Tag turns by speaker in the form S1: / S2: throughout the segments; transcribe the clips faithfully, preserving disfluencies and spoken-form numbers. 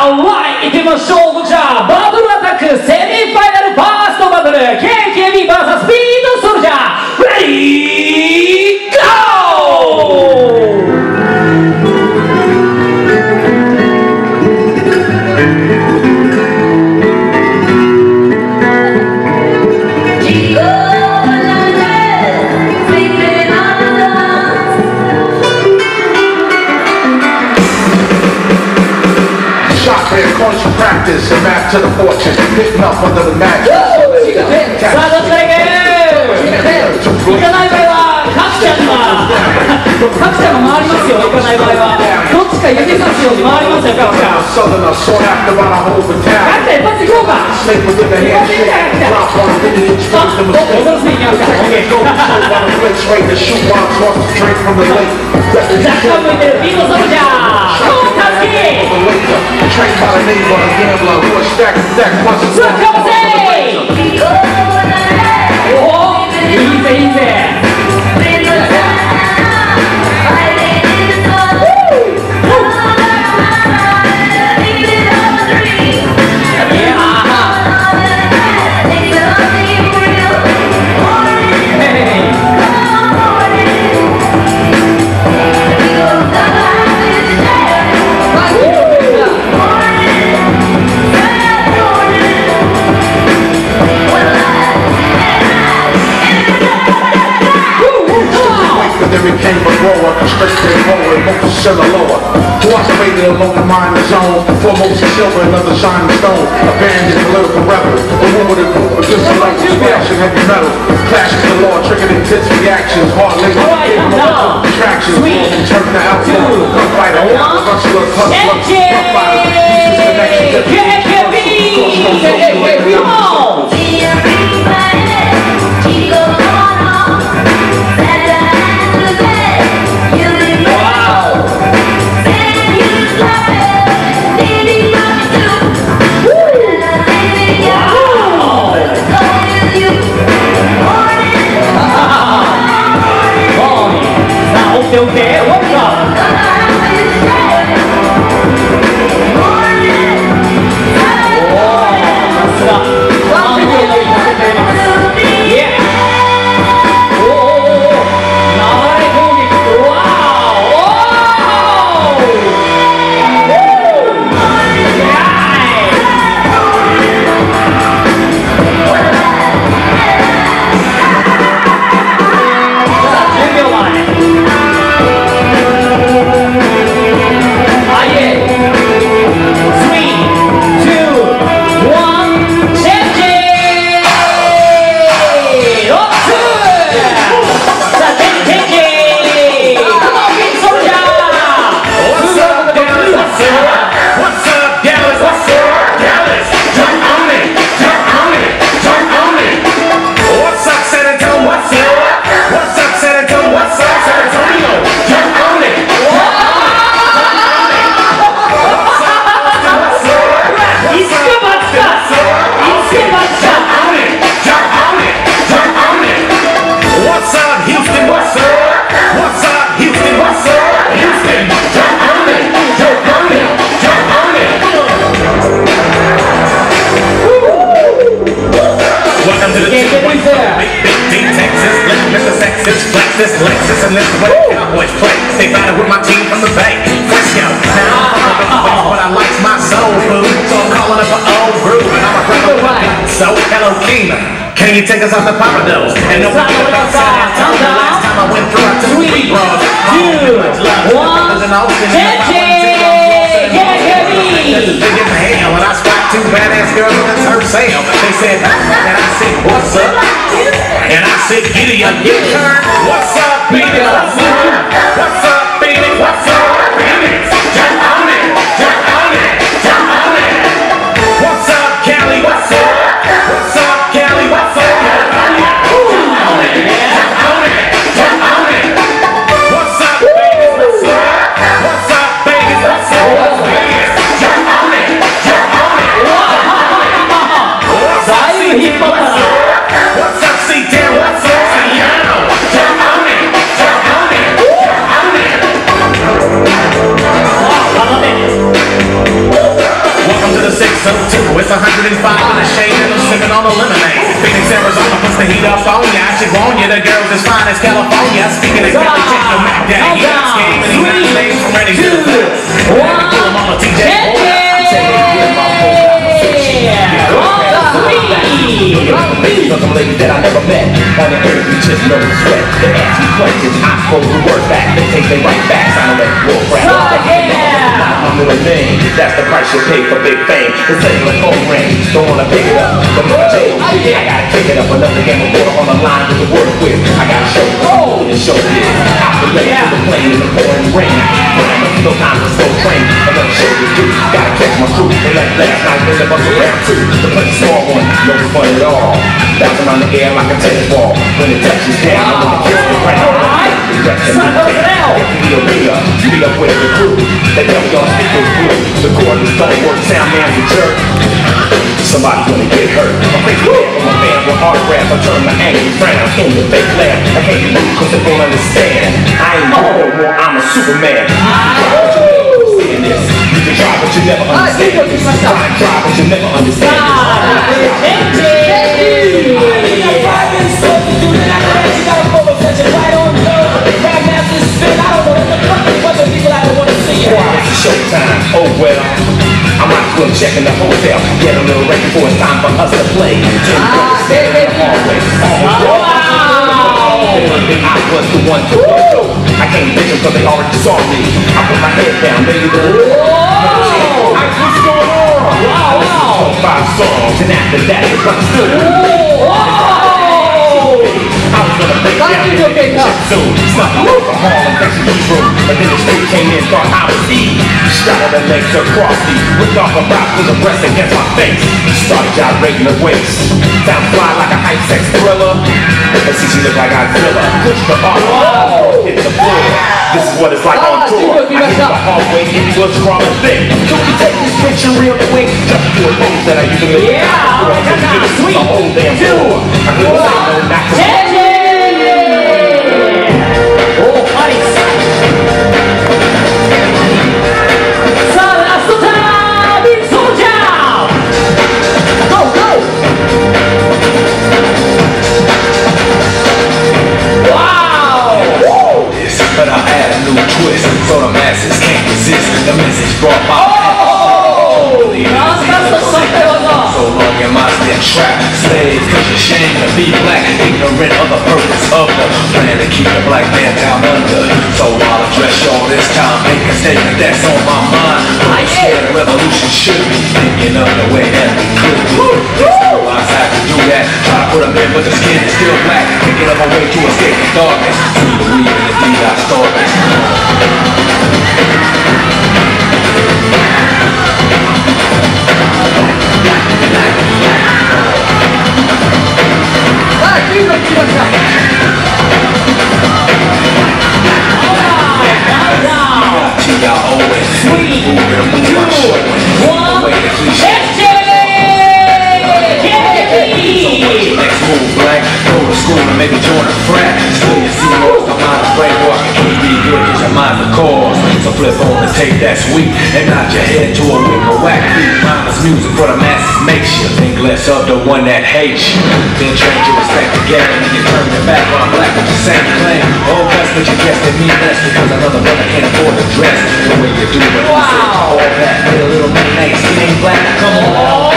S1: はい、行ってみましょう。こちらバトルアタックセミファイナルファーストバトル ケーケービー ブイエス スピードソルジャーレディーゴー。
S2: Practice a map to the fortune, hitting up under the mattress.
S1: さあ、どっちから行く？行かない場合は、カクちゃんがカクちゃんが回りますよ、行かない場合は。どっちか指さすように回りますよ、カクちゃん。カクちゃん、一発行こうか。一発行ったら、来た。あ、お、踊らせていきますか。オッケー。若干向いてる、ビートソルジャーコータスキーさあ、かませおお、いいぜいいぜ。
S2: Incarcerated alone in mind zone, foremost in silver, another shining stone. Abandoned political rebel, a woman with a group of dislikes, splashing heavy metal. Clashes the law, triggering intense reactions, hard labor, distractions, turn the outlaw, gunfighter, hustler, hustler, gunfighter, uses connections,
S1: Okay, what's up?
S3: This Lexus and this is what the Cowboys play. They battle with my team from the Bay. Frisco. Now I'm on but I like my soul food. So I'm calling up an old groove. And I'm a brother with a beat. So hello Kima, can you take us off the Papados? And no one knows outside. Tell me the last time I went through I took three bros.
S1: Two, one,
S3: There's a big in the hell and I spot two badass girls on the turf sale. They said, and I said, what's up? And I said, giddy up, get turned. What's up, baby? What's up? What's up, baby? What's up, baby? Jump on it, jump on it, jump on it. What's up, Cali? What's up? What's up, Cali? What's up? Jump on it, jump on it, jump on it. What's up, baby? What's up? What's up, baby? What's up? Jump on it, jump on it. What's up, C T? What's up? What's up, C T? What's up? Jump on it, jump on it, jump on it. the heat up on ya. I should warn you, the girls as fine as California. Speaking of Philly, check the Mac down here. Game and three, names from ready to one. Mama T J. Some ladies that I never met on the earth, you just know the sweat. They ask me questions, I suppose the word back. They take they right back, sign away, roll crap. I'm little name, that's the price you pay for big fame. The cellular phone ring, don't wanna pick it up, but no jail. I gotta pick it up, another game of water on the line with the work with. I gotta show you, and show this. I relate to the plane in the pouring rain. But I'm still time to slow train, another show to do. Gotta catch my crew, they like last night, they live up around two. The place small one, no fun at all. Bouncing on the air like a tennis ball. When it touches down, when it hits the ground. Be a leader, be up with the crew. They tell me y'all speakers blue. The cordless don't work, sound man's a jerk. Somebody's gonna get hurt. I'm crazy man from a fan with autographs. I turn my angry frown into fake laugh. I can't be moved cause they won't understand. I ain't no more, I'm a Superman. Understand this. You can try but you never understand this. Try and try but you never understand this. Showtime, oh well, I might as well check in the hotel, get a little ready before it's time for us to play. Ten girls standing in the hallway. I was the one to go. I can't bitch them cause they already saw me. I put my head down, baby. I what's going on? Wow, wow. Five songs, and after that, it's understood. I was gonna break down the shit soon. Snuck over hall and fix the room. But then the street came in, thought I was Eve. Straddled her legs across me. Whipped off her blouse with a breast against my face. Started gyrating her waist. Sound fly like a hype sex thriller. And see she looked like Godzilla. Pushed her off, hit the floor. This is what it's like on tour. I hit the hallway, it was strong and thick. Can we take this picture real quick? Just do a pose that I used to make. Yeah, sweet. The whole damn tour. I couldn't say no, not to but I add a new twist, so the masses can't resist. The message brought by oh, so long am I still trapped. Slaves, cause you're ashamed to be black. Ignorant of the purpose of the plan to keep the black man down under. So I'll address y'all this time, make a statement that's on my mind. I scared the revolution should be thinking of the way that we could be. I have to do that. Try to put them in, but the skin is still black. Thinking of a way to escape the darkness. See the weed in the deed I started. Maybe join a frat. Still you see most of my framework. Can't be good cause your mind's the cause. So flip on and take that sweet and nod your head to a wick or whack beat. Mindless music for the masses makes you think less of the one that hates you. Then train to respect the game and you turn your back on black with the same claim. Oh, that's what you guess to me less because another brother can't afford to dress the way you do. But wow. All that with a little money ain't skinny black. Come on.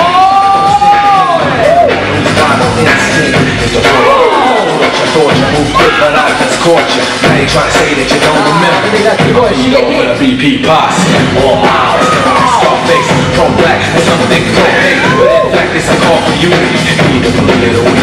S3: Thought you moved quick, but I just caught you. Now you try to say that you don't remember. You know with a B P posse. All miles, Scarface, pro black, and some things don't hate. But in fact, it's a call for unity. Need to believe it away.